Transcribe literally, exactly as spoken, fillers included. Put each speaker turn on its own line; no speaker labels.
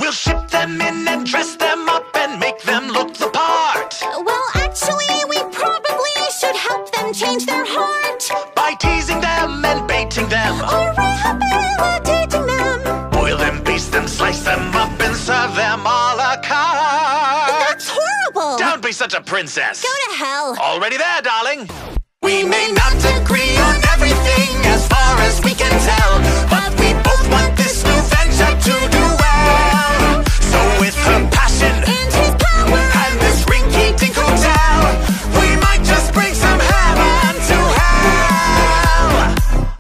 We'll ship them in and dress them up and make them look the part.
Well, actually, we probably should help them change their heart
By teasing them and baiting them,
or rehabilitating them.
boil them, baste them, slice them up and serve them a la carte.
That's horrible!
Don't be such a princess.
Go to hell!
Already there, darling. We may not agree on everything as far as we can tell, but